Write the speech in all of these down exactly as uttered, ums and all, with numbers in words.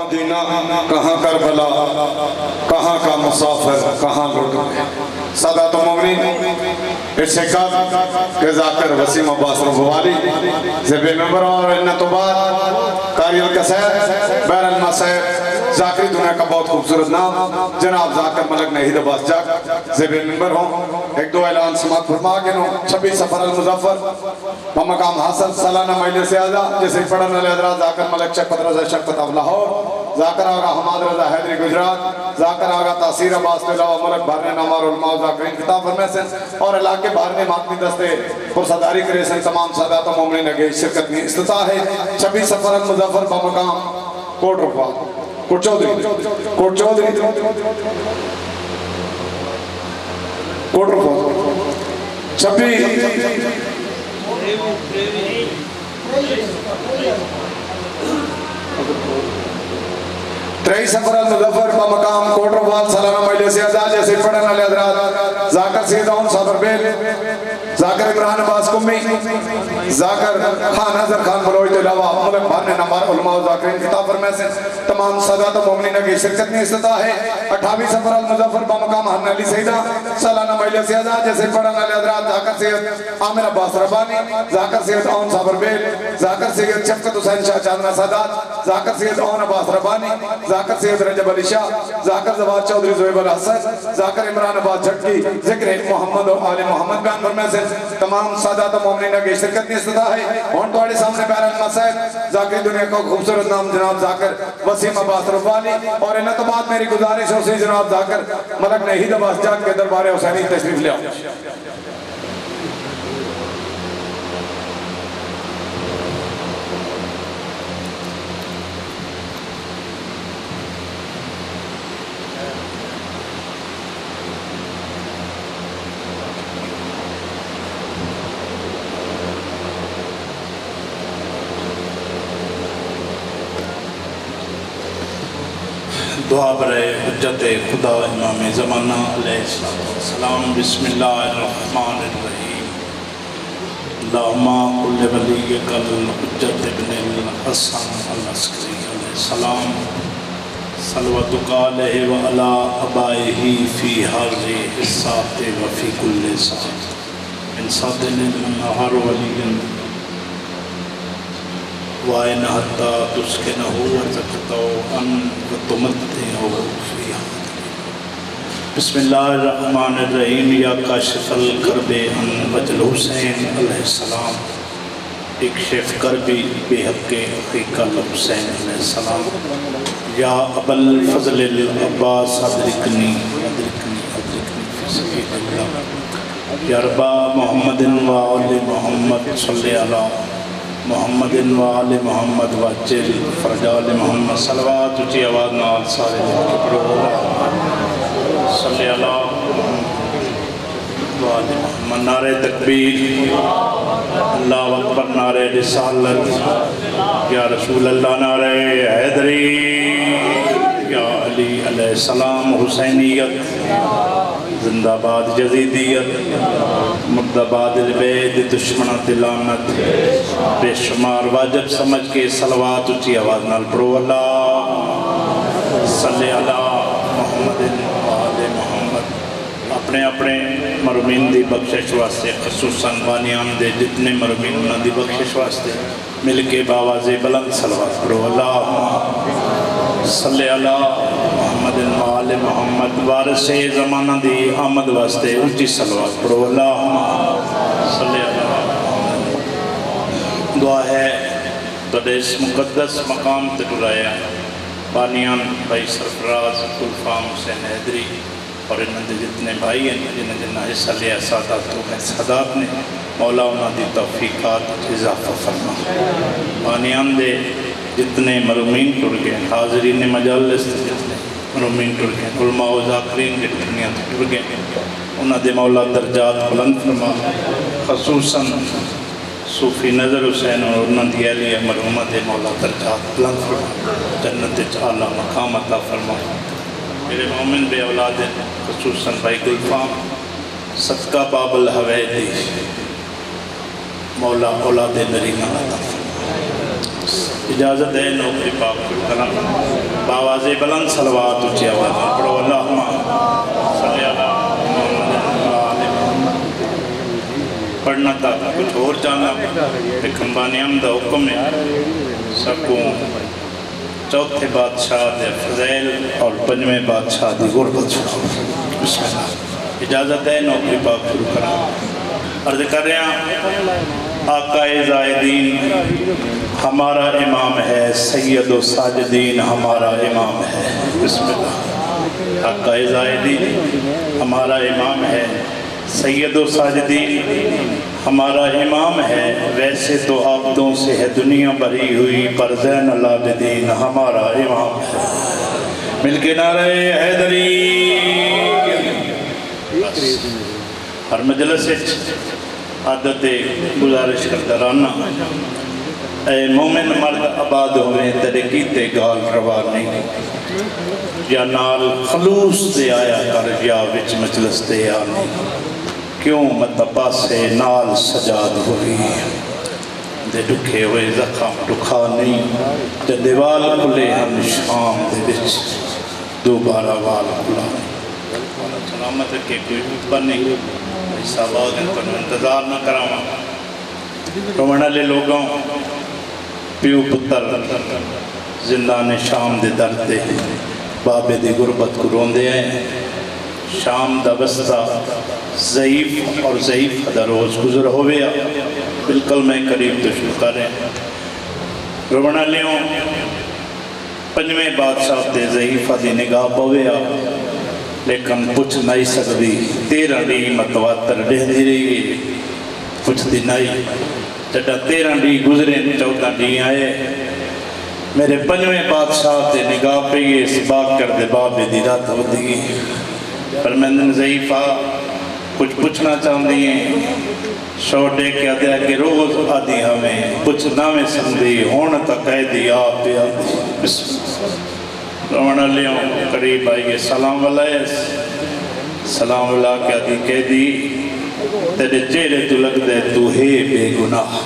مدینہ کہاں کربلا کہاں کا مسافر کہاں لٹ گئے سادات المومنین ارشاد کہ ذاکر وسیم عباس ربوالی زبی ممبر اور انہ تو بعد قاری القصیر بیر المسیر ذاکری دنیا کا بہت خوبصورت نام جناب ذاکر ملک نہید عباس جاک زبی ممبر ہوں ایک دو اعلان سماعت فرما کے نو چھبیس سفر المظفر بمقام حاصل سالانہ مجلس اعزا جسے پڑھنے لے حضرات ذاکر ملک شرکت رضا شرکت اب لاہور ذاکر آگا حماد رضا حیدری گجرات ذاکر آگا تاثیر عباس علاوہ ملک بھرنے نامار علماء و ذاکرین کتاب فرمے سن اور علاقے بھرنے ماتمی دستے پرصداری کرے سن تمام سادات و مومنین اگے شرکت میں استطاع ہے چھبیس سفر المظفر بمقام کوٹ رکھوا کوٹ چودری کوٹ چودری کوٹ رکھوا چھبیس تریس سفر المظفر بمقام کوٹ رکھوا سلامہ مجلس اعزا جیسے پڑھنے لے حضرات ذاکر سیدون صابر بیل ذاکر عمران عباس کمی ذاکر خان حضر خان بلوچ علاوہ ملک بھرنے نمبر علماء و ذاکرین کتاب فرمے سے تمام سادات و مومنین کی شرکت میں استطاع ہے اٹھاوی سفر المظفر بمقام حرن علی سیدہ سالانہ مجلس اعزا جیسے پڑھنے لے حضرات ذاکر سید عامر عباس ربانی ذاکر سید اون صابر بیل ذاکر سید شفقت حسین شاہ چاندنا سادات ذاکر سید اون عباس ربانی ذاکر سید رجب علی شاہ ذاکر زباد چودری زویب الحسن ذاکر عمران عباس جھٹکی ذکر محمد و آل محمد بیان فرمے سے تمام سادات و مومنین کی شرکت میں استطاع ہے اور توڑے سامنے بیرن مسائد ذاکر دنیا کو خوبصورت نام جناب ذاکر وسیم عباس ربوالی اور انہ تو بعد میری گزارش ہو سی جناب ذاکر ملک نہید عباس جاک کے دربار حسینی تشریف لیا دعا برائے حجت خدا امام زمانہ علیہ السلام بسم اللہ الرحمن الرحیم اللہم کل ولی کل حجت ابن الحسن العسکری علیہ السلام صلواتک علیہ وعلا ابائہی فی حرز حصات وفی کل ساتھ من صدن النہار ولی وَإِنْ حَتَّى تُسْكِنَهُ وَزَكْتَوْ أَنْ وَتُمَتِّهُ فِيهَا بسم اللہ الرحمن الرحیم یا کاشف الکرب ان وجل حسین علیہ السلام اکشف کربی بے حق حقیق الحسین علیہ السلام یا ابا الفضل العباس ادرکنی ادرکنی ادرکنی فی سبیل اللہ یا ربا محمد و آل محمد صلی اللہ محمد و آل محمد وجل فرجال محمد صلوات اچھی آواز نال سارے کے پڑھو صلی اللہ و آل محمد نعرہ تکبیر اللہ اکبر نعرہ رسالت یا رسول اللہ نعرہ حیدری یا علی علیہ السلام حسینیت زندہ باد جزیدیت مردہ باد البید دشمنہ دلانت بے شمار واجب سمجھ کے صلوات اچھی آواز نال پڑھو اللہ صلی اللہ محمد و آل محمد اپنے اپنے مرمین دی بخشش واسطے خصوصاً بانیان دے جتنے مرمین انہاں دی بخشش واسطے مل کے باواز بلند صلوات پڑھو اللہ صلی اللہ محمد و آل محمد وارث زمانہ دی آمد واسطے اونچی صلوات پڑھو اللہ صلی اللہ محمد دعا ہے بڑے اس مقدس مقام تے ٹرایا بانیان بھائی سرفراز گلفام حسین حیدری اور انہوں نے جتنے بھائی ہیں جنہیں جنہیں حصہ لیا سادات کو میں سادات نے مولا انہوں دی توفیقات اضافہ فرما بانیان دے جتنے مرمین ٹر گئے حاضرین مجالس جتنے مرمین ٹر گئے علماء و ذاکرین جتنیاں ٹر گئے انہوں دے مولا درجات بلند فرما خصوصاً صوفی نظر حسین اور انہوں دی اہلیہ مرحومہ دے مولا درجات بلند فرما جنت اعلیٰ مقام عطا فرما میرے مومن بے اولاد خصوصاً بھائی گلفام صدقہ باب الحویدی مولا اولاد نرینہ عطا فرما اجازت ہے نوکری پاک کرم آواز بلند صلوات اچھی آواز پڑھو اللہم صلی اللہ پڑھنا تھا کچھ اور جانا ایک ہمبانی حمد حکم ہے سکوں چوتھے بادشاہ دے فضیل اور پنجویں بادشاہ دی غربت شروع بسم اللہ اجازت ہے نوکری پاک شروع کرنا عرض کر رہے ہیں آقا زائدین ہمارا امام ہے سید و ساجدین ہمارا امام ہے بسم اللہ آقا زائدین ہمارا امام ہے سید و ساجدین ہمارا امام ہے ویسے تو عابدوں سے ہے دنیا بھری ہوئی پر زین العابدین ہمارا امام ہے مل کے نعرہ حیدری ہر مجلس عادت گزارش کرتا رہنا اے مومن مرد آباد ہوئے تیرے کیتے گال روا نہیں یا نال خلوص دے آیا کر یا وچ مجلس دے آنے کیوں متبا سے نال سجاد ہوئی دے ڈکھے ہوئے زخم ڈکھا نہیں جے دیوال کھلے ہم شام دے بچ دوبارہ وال کھلا سلامت کے کوئی اوپر نہیں ایسا باغن پر انتظار نہ کراما رومنہ لے لوگوں پیو پتر زندان شام دے درد دے بابے دی غربت کو روندے ہیں شام دا بستہ ضعیف اور ضعیف دا روز گزر ہویا بالکل میں قریب تو شروع کریں رومنہ لیوں پنجویں بادشاہ تے ضعیفہ دی نگاہ پویا لیکن پچھ نہیں سکتی تیرہ ڈی متواتر ڈہدی رہی پچھ دی نہیں جڑا تیرہ ڈی گزرے چودہ ڈی آئے میرے پنجویں بادشاہ تے نگاہ پہ یہ اس باق کر دے بابے دی رات ہو دی پر میں نے ضعیفہ کچھ پوچھنا چاہتی ہیں شوٹے کیا دیا کہ روز آدھی ہمیں پوچھ نامے سمدھی ہون تک ہے دی آپ پہ آدھی بسم اللہ رومنہ لیوں قریب آئیے سلام علیہ سلام علیہ کیا دی کہہ دی تیرے چہرے تو لگ دے تو ہے بے گناہ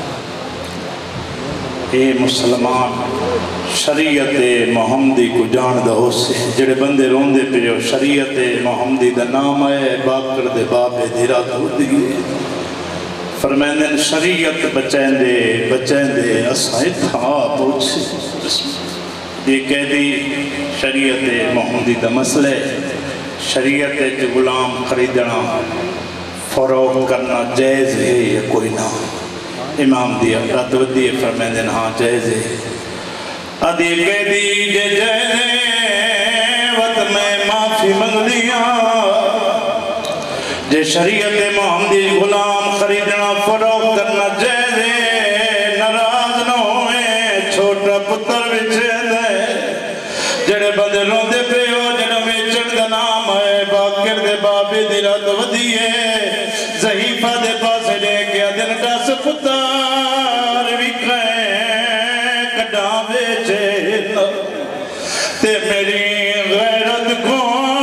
اے مسلمان شریعت محمدی کو جان دا ہو سے جڑے بندے رون دے پہ جو شریعت محمدی دا نام آئے باکر دے بابے دی رات ہو دی فرمائن شریعت بچائیں دے بچائیں دے اسائیں تھا پوچھ یہ کہہ دی شریعت محمدی دا مسئلہ شریعت کے غلام خریدنا فروغ کرنا جائز ہے یا کوئی نہ امام دیا رات ودی فرمائن دن ہاں جائز ہے ادھی کہہ دی جے جائز ہے وقت میں معافی منگ دیا جے شریعت محمدی غلام خریدنا فروغ کرنا جائز ہے ناراض نہ ہوئے چھوٹا پتر بچے جڑے بندے روندے پہ ہو جنہ میں چڑھ دا نام ہے باکر دے بابے دی رات ودی ہے ضعیفہ دے پاسے لے گیا دن دس پتار بھی کہیں کڈا بیچے تے میری غیرت کو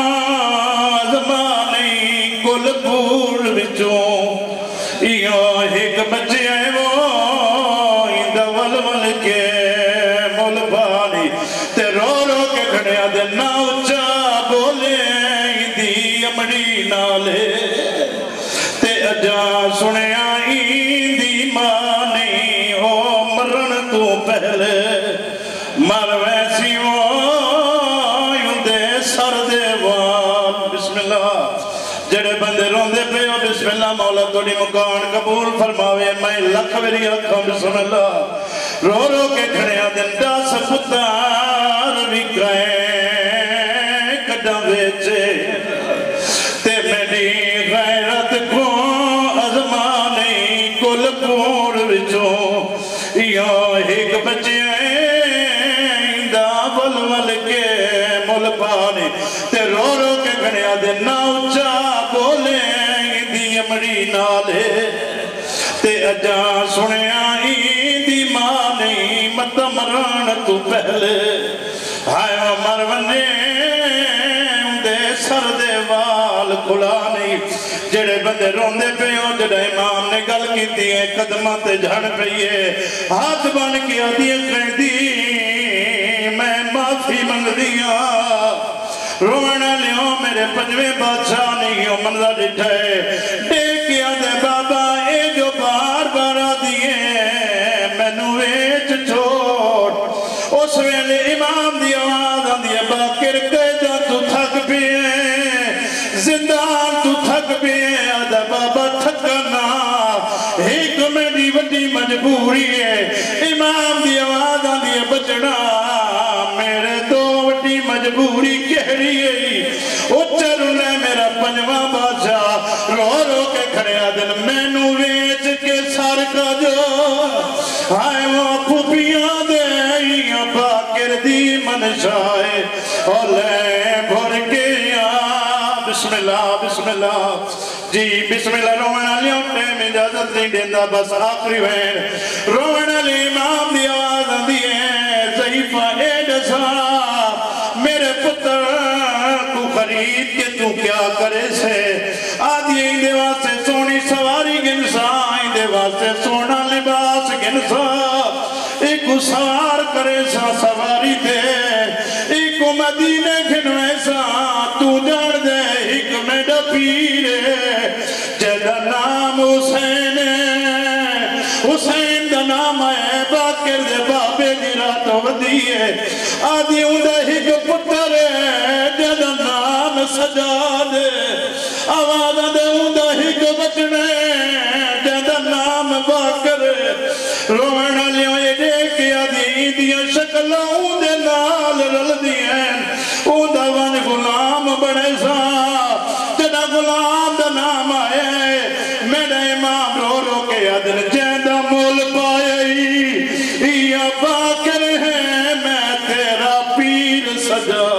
زمانی کل پور بچوں یہ ایک بچے ہیں وہ اندہ ول کے مول بانی تے رو رو کے کھڑیا دے نا اچھا بولے دی امڑی نالے تے اجا سنے آئی دی ماں نہیں ہو مرن تو پہلے مر ویسی وہ یوں دے سر دے وان بسم اللہ جڑے بندے روندے پہ ہو بسم اللہ مولا توڑی مکان قبول فرماوے میں لکھ میری رکھوں بسم اللہ رو رو کے کھڑیا دن دا سپتار بھی کہیں کڈا بیچے تے میری غیرت کو ازمانی کل پور بچوں یا ایک بچے دا ول ول کے مل پانے تے رو رو کے کھڑیا دن نا اچھا بولے دی امڑی نالے تے اجا سنے آئی دی ماں نہیں مت مران تو پہلے ہائے وہ مروانے دے سر دے وال کھلا نہیں جڑے بندے روندے پہ ہو جڑے امام نے گل کی دیئے قدمہ تے جھڑ پہیے ہاتھ بن کیا دیئے کہہ دی میں ماں معافی منگدیاں رونا لیو میرے پنجویں بادشاہ نہیں ہو منظر ڈٹھے ڈیکیا دے بابا اے جو بار بارا دیئے میں نویچ چھوڑ اس ویلے امام دی آواز آندیے باکر قیدہ تو تھک پیئے زندان تو تھک پیئے آدھا بابا تھکنا ایک میری وڈی مجبوری ہے امام دی آواز آندیے بچنا میرے دو وڈی مجبوری کہری ہے اچھر انہیں میرا پنجواں بادشاہ رو رو کے کھڑے آدن میں نو ویچ کے سار کا جو آئے وہ پھوپیاں دے یا باکر دی منشائے اولے بھر کے یا بسم اللہ بسم اللہ جی بسم اللہ رونا لے اٹھے میں اجازت نہیں دیندہ بس آخری وین رونا لے امام دی آواز دیئے ضعیفہ اے جسا میرے پتر تو خرید کے تو کیا کرے سے آدھی اندے واسے سونی سواری گنسا اندے واسے سونا لباس گنسا ایک سوار کرے سا سواری دے ایک مدینہ گھنوے سا تو جان دے ایک میڈا پیرے جدہ نام حسین حسین دا نام ہے باکر دے بابے دی رات ودیئے آدھی اندہ ایک پتر ہے جدہ نام سجا دے آواز دے اندہ ایک بچنے جدہ نام باکر رونا لیوں یہ دیکھ آدھی دیاں شکلوں اندے نال رل دیئے اندہ ون غلام بڑے سا جدہ غلام دا نام آئے میرے امام رو رو کے عدل جیدہ مول پائے یا باکر ہے میں تیرا پیر سجا